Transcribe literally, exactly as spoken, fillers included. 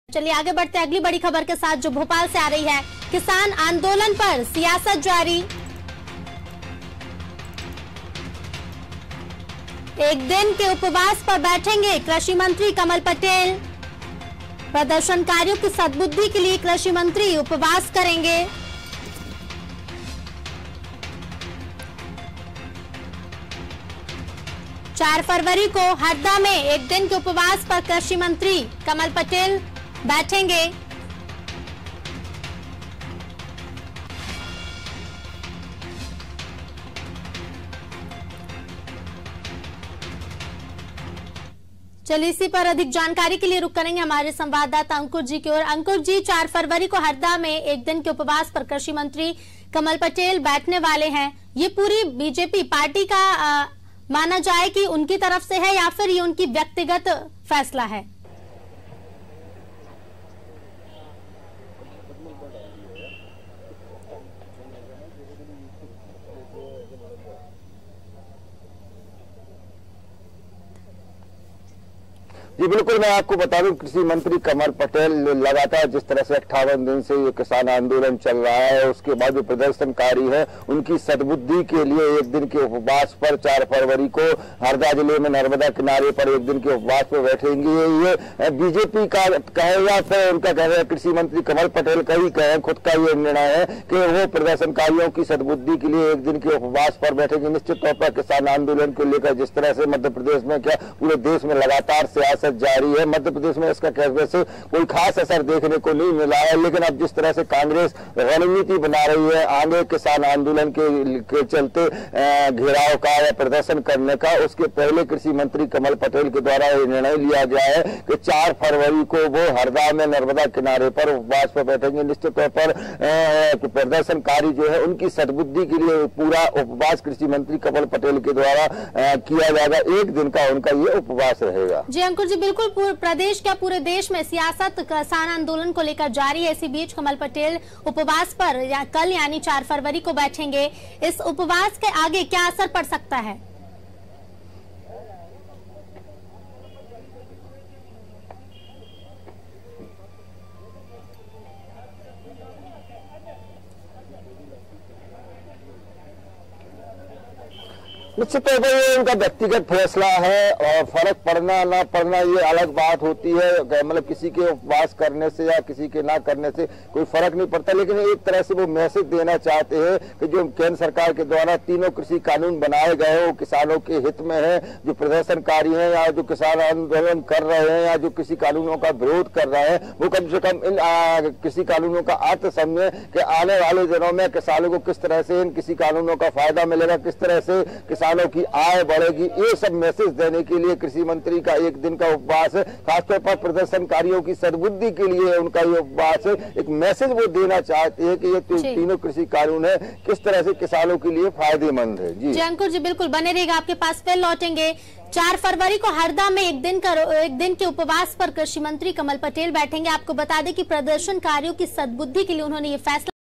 चलिए आगे बढ़ते हैं अगली बड़ी खबर के साथ जो भोपाल से आ रही है। किसान आंदोलन पर सियासत जारी। एक दिन के उपवास पर बैठेंगे कृषि मंत्री कमल पटेल। प्रदर्शनकारियों की सद्बुद्धि के लिए कृषि मंत्री उपवास करेंगे। चार फरवरी को हरदा में एक दिन के उपवास पर कृषि मंत्री कमल पटेल बैठेंगे। चलिए इसी पर अधिक जानकारी के लिए रुक करेंगे हमारे संवाददाता अंकुर जी की ओर। अंकुर जी, चार फरवरी को हरदा में एक दिन के उपवास पर कृषि मंत्री कमल पटेल बैठने वाले हैं। ये पूरी बीजेपी पार्टी का आ, माना जाए कि उनकी तरफ से है या फिर ये उनकी व्यक्तिगत फैसला है? जी बिल्कुल, मैं आपको बता दूं कृषि मंत्री कमल पटेल लगातार जिस तरह से अट्ठावन दिन से ये किसान आंदोलन चल रहा है, उसके बाद जो प्रदर्शनकारी है उनकी सद्बुद्धि के लिए एक दिन के उपवास पर चार फरवरी को हरदा जिले में नर्मदा किनारे पर एक दिन के उपवास पर बैठेंगे। ये बीजेपी का कहेगा फिर उनका कह रहा है, कृषि मंत्री कमल पटेल का ही कहे खुद का ये निर्णय है कि वो प्रदर्शनकारियों की सद्बुद्धि के लिए एक दिन के उपवास पर बैठेंगे। निश्चित तौर पर किसान आंदोलन को लेकर जिस तरह से मध्य प्रदेश में क्या पूरे देश में लगातार सियासत जारी है, मध्य प्रदेश में इसका कहने से कोई खास असर देखने को नहीं मिला है, लेकिन अब जिस तरह से कांग्रेस रणनीति बना रही है आगे किसान आंदोलन के, के चलते घेराव का या प्रदर्शन करने का, उसके पहले कृषि मंत्री कमल पटेल के द्वारा यह निर्णय लिया गया है कि चार फरवरी को वो हरदा में नर्मदा किनारे पर उपवास पर बैठेंगे। निश्चित तौर पर प्रदर्शनकारी जो है उनकी सद्बुद्धि के लिए पूरा उपवास कृषि मंत्री कमल पटेल के द्वारा किया जाएगा। एक दिन का उनका ये उपवास रहेगा। जी अंकुर जी, बिल्कुल प्रदेश क्या पूरे देश में सियासत किसान आंदोलन को लेकर जारी है। इसी बीच कमल पटेल उपवास पर या कल यानी चार फरवरी को बैठेंगे। इस उपवास के आगे क्या असर पड़ सकता है? निश्चित तौर पर ये उनका व्यक्तिगत फैसला है और फर्क पड़ना ना पड़ना ये अलग बात होती है। मतलब किसी के उपवास करने से या किसी के ना करने से कोई फर्क नहीं पड़ता, लेकिन एक तरह से वो मैसेज देना चाहते हैं कि जो केंद्र सरकार के द्वारा तीनों कृषि कानून बनाए गए हैं वो किसानों के हित में है। जो प्रदर्शनकारी हैं या जो किसान आंदोलन कर रहे हैं या जो कृषि कानूनों का विरोध कर रहे हैं वो कम से कम इन कृषि कानूनों का अर्थ समझे कि आने वाले दिनों में किसानों को किस तरह से इन कृषि कानूनों का फायदा मिलेगा, किस तरह से किसानों की आय बढ़ेगी। ये सब मैसेज देने के लिए कृषि मंत्री का एक दिन का उपवास है। खासतौर पर प्रदर्शनकारियों की सद्बुद्धि के लिए उनका ये उपवास है। एक मैसेज वो देना चाहते हैं कि ये तीनों कृषि कानून है किस तरह से किसानों के लिए फायदेमंद है। जी अंकुर जी, बिल्कुल बने रहेगा, आपके पास फिर लौटेंगे। चार फरवरी को हरदा में एक दिन का एक दिन के उपवास पर कृषि मंत्री कमल पटेल बैठेंगे। आपको बता दें कि प्रदर्शनकारियों की सद्बुद्धि के लिए उन्होंने ये फैसला